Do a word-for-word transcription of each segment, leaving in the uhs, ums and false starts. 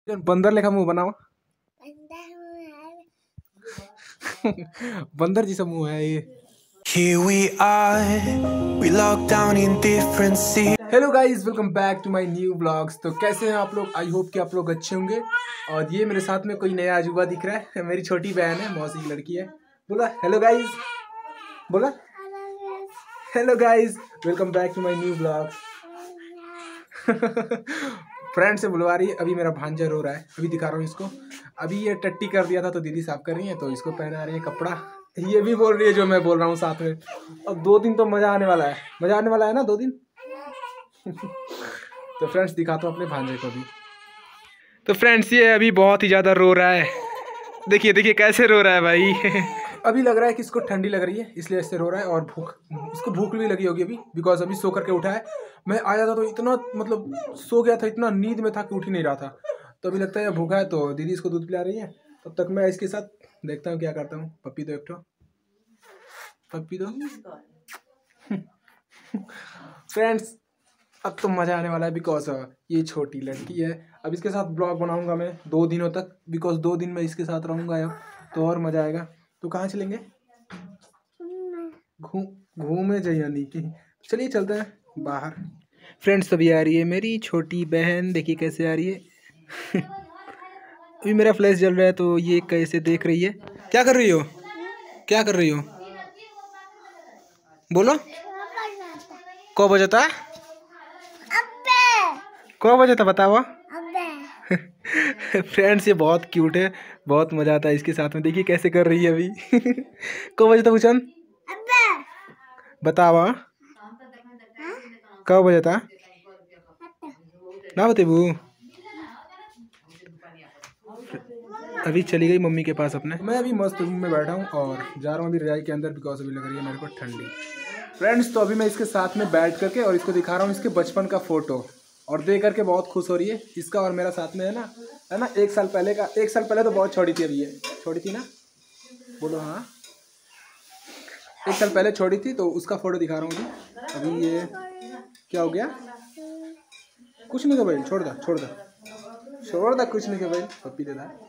बंदर लेखा मुंह बनाओ। बंदर जैसा मुंह है ये। Here we are, we locked down in different cities. Hello guys, welcome back to my new blogs. तो कैसे हैं आप लोग? आई होप कि आप लोग अच्छे होंगे। और ये मेरे साथ में कोई नया अजूबा दिख रहा है, मेरी छोटी बहन है, मौसी की लड़की है। बोला हेलो गाइस, बोला hello guys, welcome back to my new blogs. Friend से बुलवा रही है। अभी मेरा भांजा रो रहा है, अभी दिखा रहा हूँ इसको। अभी ये टट्टी कर दिया था तो दीदी साफ कर रही है, तो इसको पहना रही है कपड़ा। ये भी बोल रही है जो मैं बोल रहा हूँ साथ में। अब दो दिन तो मज़ा आने वाला है, मज़ा आने वाला है ना दो दिन। तो फ्रेंड्स दिखाता हूँ अपने भांजे को भी। तो फ्रेंड्स ये अभी बहुत ही ज़्यादा रो रहा है। देखिए देखिए कैसे रो रहा है भाई। अभी लग रहा है कि इसको ठंडी लग रही है, इसलिए ऐसे रो रहा है। और भूख, इसको भूख भी लगी होगी अभी, बिकॉज अभी सो करके उठा है। मैं आया था तो इतना मतलब सो गया था, इतना नींद में था कि उठ ही नहीं रहा था। तो अभी लगता है भूखा है, तो दीदी इसको दूध पिला रही है। तब तक मैं इसके साथ देखता हूँ क्या करता हूँ। पप्पी दो, एक ठो पप्पी दो। फ्रेंड्स अब तो मज़ा आने वाला है, बिकॉज ये छोटी लड़की है। अब इसके साथ ब्लॉग बनाऊंगा मैं दो दिनों तक, बिकॉज दो दिन मैं इसके साथ रहूंगा अब, तो और मज़ा आएगा। तो कहाँ चलेंगे? घूम घूमे जयानी की। चलिए चलते हैं बाहर। फ्रेंड्स अभी आ रही है मेरी छोटी बहन, देखिए कैसे आ रही है। अभी मेरा फ्लैश जल रहा है तो ये कैसे देख रही है। क्या कर रही हो? क्या कर रही हो? बोलो। कौ बजे था? कौ बजे था बताओ। फ्रेंड्स ये बहुत क्यूट है, बहुत मजा आता है इसके साथ में। देखिए कैसे कर रही है अभी। कौ बजे था भूषण? बताओ कौ बजे था ना बतेबू। अभी चली गई मम्मी के पास अपने। मैं अभी मस्त रूम में बैठा हूँ और जा रहा हूँ अभी रजाई के अंदर, बिकॉज अभी लग रही है मेरे को ठंडी। फ्रेंड्स तो अभी मैं इसके साथ में बैठ करके और इसको दिखा रहा हूँ इसके बचपन का फोटो, और देख करके बहुत खुश हो रही है। इसका और मेरा साथ में है ना, है ना, एक साल पहले का। एक साल पहले तो बहुत छोटी थी, अभी ये छोटी थी ना, बोलो हाँ। एक साल पहले छोटी थी, तो उसका फोटो दिखा रहा हूँ अभी। अभी ये क्या हो गया? कुछ नहीं था भाई, छोड़ दा छोड़ दा छोड़ दा कुछ नहीं था भाई। पप्पी दे दा।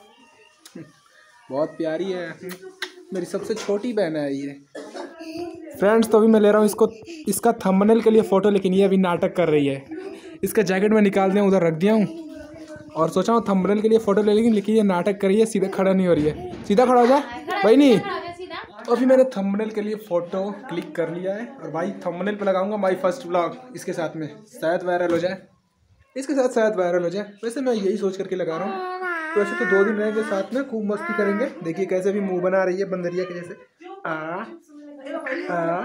बहुत प्यारी है, मेरी सबसे छोटी बहन है ये। फ्रेंड्स तो अभी मैं ले रहा हूँ इसको, इसका थंबनेल के लिए फ़ोटो, लेकिन ये अभी नाटक कर रही है। इसका जैकेट में निकाल दिया, उधर रख दिया हूँ, और सोचा हूँ थंबनेल के लिए फ़ोटो ले लेंगे, लेकिन ये नाटक कर रही है, सीधा खड़ा नहीं हो रही है। सीधा खड़ा हो जा भाई। नहीं तो अभी मैंने थंबनेल के लिए फ़ोटो क्लिक कर लिया है, और भाई थंबनेल पे लगाऊंगा माय फर्स्ट व्लॉग इसके साथ में, शायद वायरल हो जाए इसके साथ, शायद वायरल हो जाए। वैसे मैं यही सोच करके लगा रहा हूँ। तो ऐसे तो दो दिन रहेंगे साथ में, खूब मस्ती करेंगे। देखिए कैसे भी मुंह बना रही है बंदरिया के जैसे। आ आ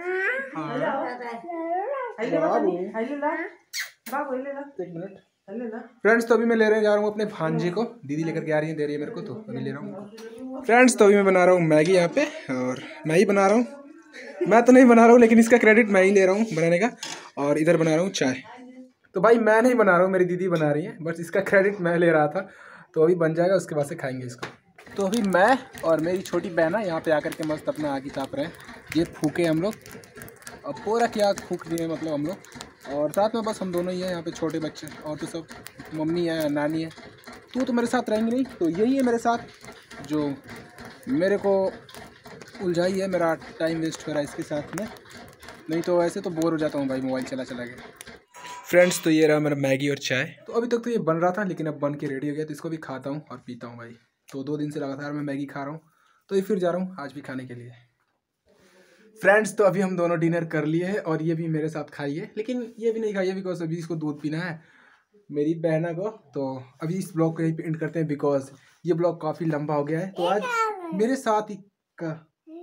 एक मिनट फ्रेंड्स, तो अभी मैं ले रहे जा रहा हूँ अपने भांजे को। दीदी लेकर के आ रही है, दे रही है मेरे को, तो अभी ले रहा हूँ। फ्रेंड्स तो अभी मैं बना रहा हूँ मैगी यहाँ पे, और मैं ही बना रहा हूँ। मैं तो नहीं बना रहा हूँ, लेकिन इसका क्रेडिट मैं ही ले रहा हूँ बनाने का। और इधर बना रहा हूँ चाय। तो भाई मैं नहीं बना रहा हूँ, मेरी दीदी बना रही है, बस इसका क्रेडिट मैं ले रहा था। तो अभी बन जाएगा, उसके बाद से खाएंगे इसको। तो अभी मैं और मेरी छोटी बहना यहाँ पे आकर के मस्त अपना आग ताप रहे हैं। ये फूके हम लोग, अब पूरा क्या फूक दिए मतलब हम लोग, और साथ में बस हम दोनों ही हैं यहाँ पे, छोटे बच्चे। और तो सब मम्मी है, नानी है। तू तो मेरे साथ रहेंगी नहीं, तो यही है मेरे साथ जो मेरे को उलझाई है। मेरा टाइम वेस्ट हो रहा है इसके साथ में, नहीं तो ऐसे तो बोर हो जाता हूँ भाई मोबाइल चला चला के। फ्रेंड्स तो ये रहा मेरा मैगी और चाय। तो अभी तक तो ये बन रहा था, लेकिन अब बन के रेडी हो गया, तो इसको भी खाता हूँ और पीता हूँ भाई। तो दो दिन से लगातार मैं मैगी खा रहा हूँ, तो ये फिर जा रहा हूँ आज भी खाने के लिए। फ्रेंड्स तो अभी हम दोनों डिनर कर लिए हैं, और ये भी मेरे साथ खाई है, लेकिन ये भी नहीं खाई है बिकॉज अभी इसको दूध पीना है मेरी बहना को। तो अभी इस ब्लॉग को यहीं पे एंड करते हैं, बिकॉज ये ब्लॉग काफ़ी लंबा हो गया है। तो आज मेरे साथ ही का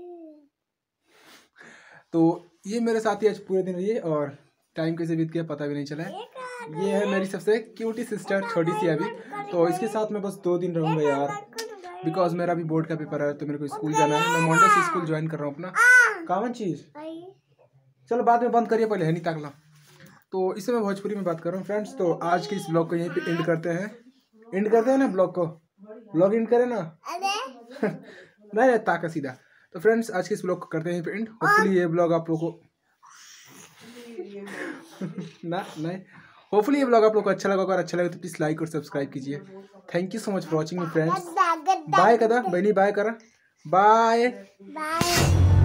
तो ये मेरे साथ ही आज पूरे दिन रही है, और टाइम कैसे बीत गया पता भी नहीं चला है। ये है मेरी सबसे क्यूटी सिस्टर, छोटी सी अभी। तो इसके साथ मैं बस दो दिन रहूँगा यार, बिकॉज मेरा भी बोर्ड का पेपर है, तो मेरे को स्कूल जाना है। मैं मंडे से स्कूल ज्वाइन कर रहा हूँ अपना। कामन चीज़ चलो बाद में बंद करिए, पहले है नहीं ताकला। तो इससे मैं भोजपुरी में बात कर रहा हूँ फ्रेंड्स। तो आज के इस ब्लॉग को यहीं पे एंड करते हैं। एंड करते हैं ना ब्लॉग को, ब्लॉग एंड करें ना। नहीं नहीं ताका सीधा। तो फ्रेंड्स आज के इस ब्लॉग को करते हैं यहीं पे एंड। होपफुली ये ब्लॉग आप लोगों को ना नहीं होपफुली ये ब्लॉग आप लोग को अच्छा लगा, अगर अच्छा लगे तो प्लीज लाइक और सब्सक्राइब कीजिए। Thank you so much for watching friends. Bye कदा बहनी, बाय करा, बाय बाय।